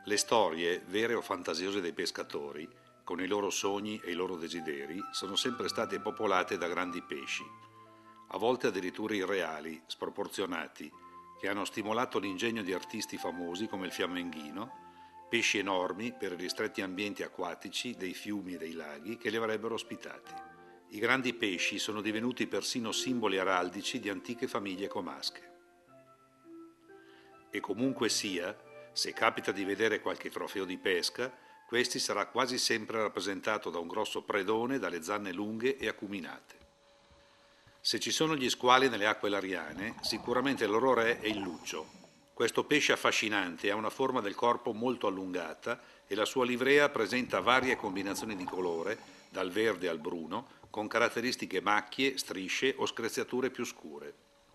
Le storie, vere o fantasiose dei pescatori, con i loro sogni e i loro desideri, sono sempre state popolate da grandi pesci, a volte addirittura irreali, sproporzionati, che hanno stimolato l'ingegno di artisti famosi come il fiamminghino, pesci enormi per i ristretti ambienti acquatici dei fiumi e dei laghi che li avrebbero ospitati. I grandi pesci sono divenuti persino simboli araldici di antiche famiglie comasche. E comunque sia, se capita di vedere qualche trofeo di pesca, questi sarà quasi sempre rappresentato da un grosso predone dalle zanne lunghe e acuminate. Se ci sono gli squali nelle acque lariane, sicuramente il loro re è il luccio. Questo pesce affascinante ha una forma del corpo molto allungata e la sua livrea presenta varie combinazioni di colore, dal verde al bruno, con caratteristiche macchie, strisce o screziature più scure.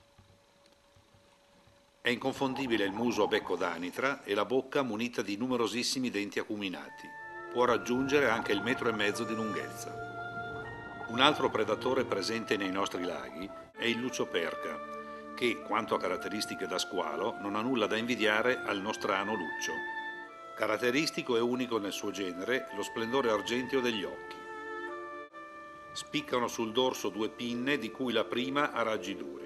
È inconfondibile il muso a becco d'anitra e la bocca munita di numerosissimi denti acuminati. Può raggiungere anche il 1,5 metri di lunghezza. Un altro predatore presente nei nostri laghi è il lucioperca, che, quanto a caratteristiche da squalo, non ha nulla da invidiare al nostrano luccio. Caratteristico e unico nel suo genere lo splendore argenteo degli occhi. Spiccano sul dorso 2 pinne, di cui la prima ha raggi duri.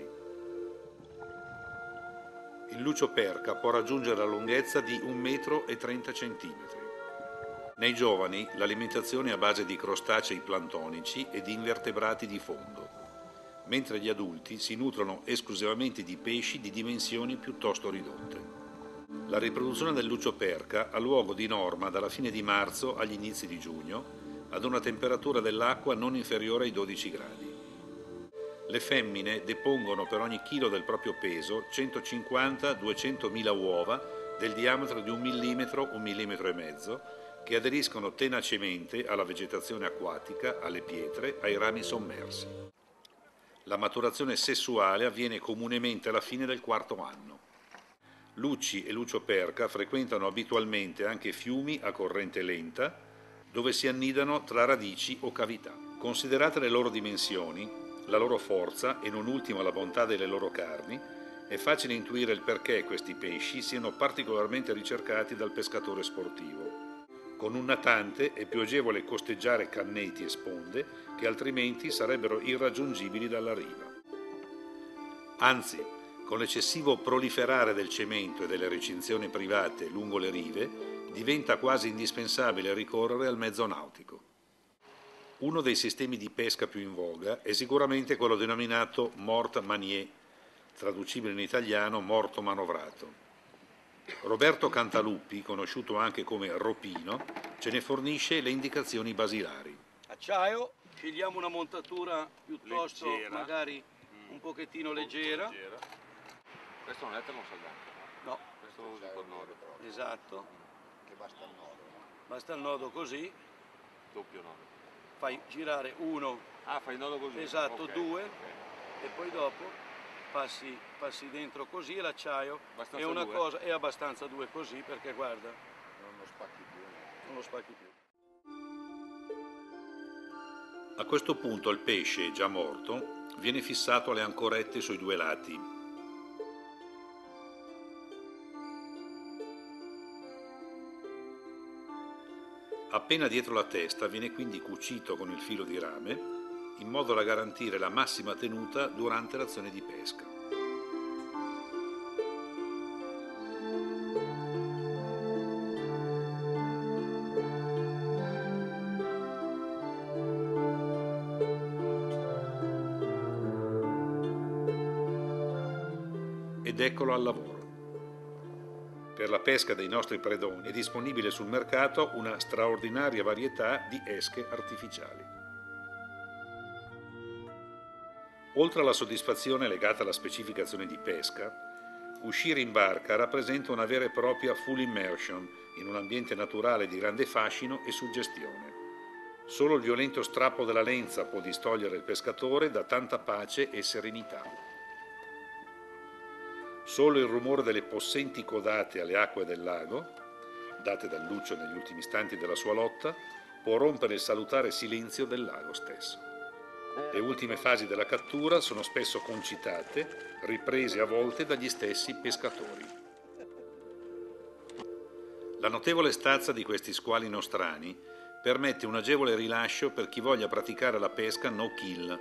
Il lucioperca può raggiungere la lunghezza di 1,30 metri. Nei giovani l'alimentazione è a base di crostacei plantonici e di invertebrati di fondo, mentre gli adulti si nutrono esclusivamente di pesci di dimensioni piuttosto ridotte. La riproduzione del lucioperca ha luogo di norma dalla fine di marzo agli inizi di giugno, ad una temperatura dell'acqua non inferiore ai 12 gradi. Le femmine depongono per ogni chilo del proprio peso 150-200.000 uova del diametro di 1 millimetro, 1,5 millimetri, che aderiscono tenacemente alla vegetazione acquatica, alle pietre, ai rami sommersi. La maturazione sessuale avviene comunemente alla fine del 4º anno. Lucci e lucioperca frequentano abitualmente anche fiumi a corrente lenta, dove si annidano tra radici o cavità. Considerate le loro dimensioni, la loro forza e non ultimo la bontà delle loro carni, è facile intuire il perché questi pesci siano particolarmente ricercati dal pescatore sportivo. Con un natante è più agevole costeggiare canneti e sponde che altrimenti sarebbero irraggiungibili dalla riva. Anzi, con l'eccessivo proliferare del cemento e delle recinzioni private lungo le rive, diventa quasi indispensabile ricorrere al mezzo nautico. Uno dei sistemi di pesca più in voga è sicuramente quello denominato mort manier, traducibile in italiano morto manovrato. Roberto Cantaluppi, conosciuto anche come Ropino, ce ne fornisce le indicazioni basilari. Acciaio, scegliamo una montatura piuttosto leggera, magari un pochettino leggera. Questo non è termosaldante? No. Questo lo usi col nodo. Esatto. Che basta il nodo. Basta il nodo così. Doppio nodo. Fai girare uno. Ah, fai il nodo così? Esatto, okay, 2. Okay. E poi dopo passi dentro così e l'acciaio è una 2. cosa, è abbastanza 2 così perché guarda, Non lo spacchi più. non lo spacchi più. A questo punto il pesce, già morto, viene fissato alle ancorette sui 2 lati. Appena dietro la testa viene quindi cucito con il filo di rame, in modo da garantire la massima tenuta durante l'azione di pesca. Ed eccolo al lavoro. Per la pesca dei nostri predoni è disponibile sul mercato una straordinaria varietà di esche artificiali. Oltre alla soddisfazione legata alla specificazione di pesca, uscire in barca rappresenta una vera e propria full immersion in un ambiente naturale di grande fascino e suggestione. Solo il violento strappo della lenza può distogliere il pescatore da tanta pace e serenità. Solo il rumore delle possenti codate alle acque del lago, date dal luccio negli ultimi istanti della sua lotta, può rompere il salutare silenzio del lago stesso. Le ultime fasi della cattura sono spesso concitate, riprese a volte dagli stessi pescatori. La notevole stazza di questi squali nostrani permette un agevole rilascio per chi voglia praticare la pesca no kill.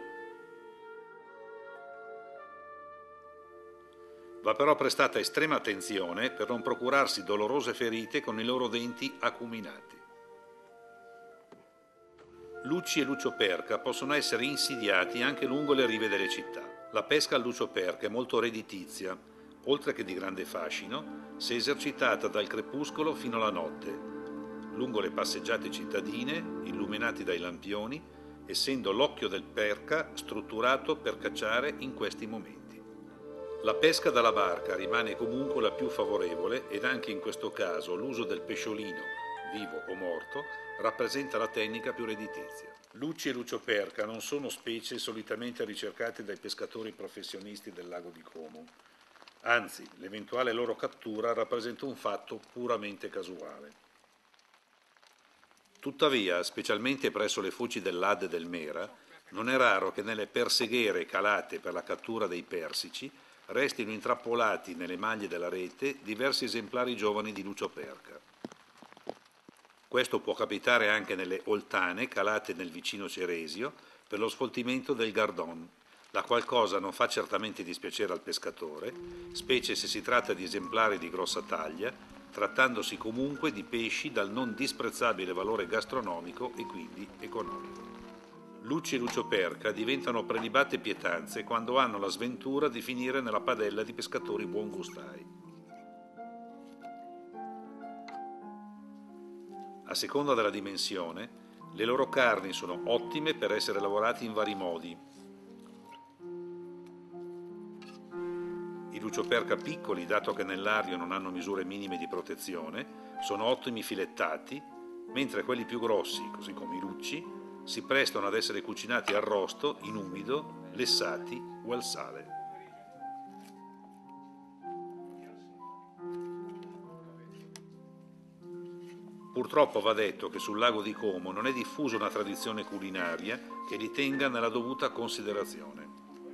Va però prestata estrema attenzione per non procurarsi dolorose ferite con i loro denti acuminati. Lucci e lucioperca possono essere insidiati anche lungo le rive delle città. La pesca al lucioperca è molto redditizia, oltre che di grande fascino, se esercitata dal crepuscolo fino alla notte, lungo le passeggiate cittadine, illuminati dai lampioni, essendo l'occhio del perca strutturato per cacciare in questi momenti. La pesca dalla barca rimane comunque la più favorevole ed anche in questo caso l'uso del pesciolino, vivo o morto, rappresenta la tecnica più redditizia. Lucci e lucioperca non sono specie solitamente ricercate dai pescatori professionisti del lago di Como. Anzi, l'eventuale loro cattura rappresenta un fatto puramente casuale. Tuttavia, specialmente presso le foci dell'Adda e del Mera, non è raro che nelle perseghere calate per la cattura dei persici restino intrappolati nelle maglie della rete diversi esemplari giovani di lucioperca. Questo può capitare anche nelle oltane calate nel vicino Ceresio per lo sfoltimento del Gardon, la qual cosa non fa certamente dispiacere al pescatore, specie se si tratta di esemplari di grossa taglia, trattandosi comunque di pesci dal non disprezzabile valore gastronomico e quindi economico. Lucci e lucioperca diventano prelibate pietanze quando hanno la sventura di finire nella padella di pescatori buongustai. A seconda della dimensione, le loro carni sono ottime per essere lavorate in vari modi. I lucioperca piccoli, dato che nell'aria non hanno misure minime di protezione, sono ottimi filettati, mentre quelli più grossi, così come i lucci, si prestano ad essere cucinati arrosto, in umido, lessati o al sale. Purtroppo va detto che sul lago di Como non è diffusa una tradizione culinaria che li tenga nella dovuta considerazione.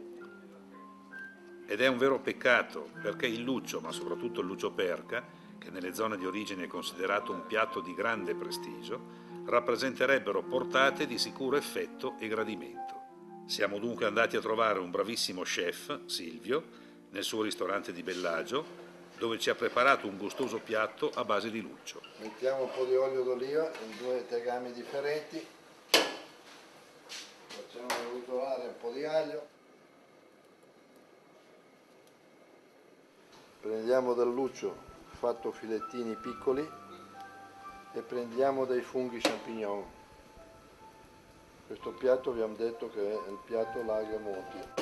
Ed è un vero peccato, perché il luccio, ma soprattutto il lucioperca, che nelle zone di origine è considerato un piatto di grande prestigio, rappresenterebbero portate di sicuro effetto e gradimento. Siamo dunque andati a trovare un bravissimo chef, Silvio, nel suo ristorante di Bellagio, dove ci ha preparato un gustoso piatto a base di luccio. Mettiamo un po' di olio d'oliva in due tegami differenti, facciamo rotolare un po' di aglio, prendiamo del luccio fatto filettini piccoli e prendiamo dei funghi champignon. Questo piatto abbiamo detto che è il piatto Lago Monti.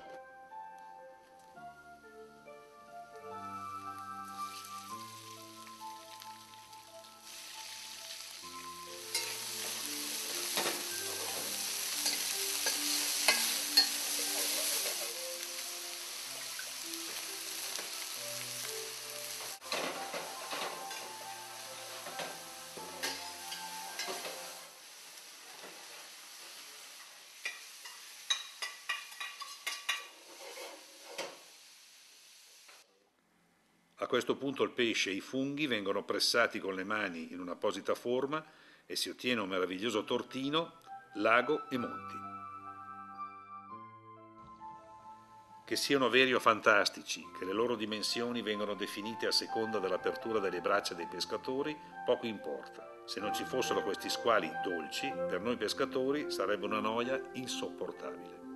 A questo punto il pesce e i funghi vengono pressati con le mani in un'apposita forma e si ottiene un meraviglioso tortino, lago e monti. Che siano veri o fantastici, che le loro dimensioni vengano definite a seconda dell'apertura delle braccia dei pescatori, poco importa. Se non ci fossero questi squali dolci, per noi pescatori sarebbe una noia insopportabile.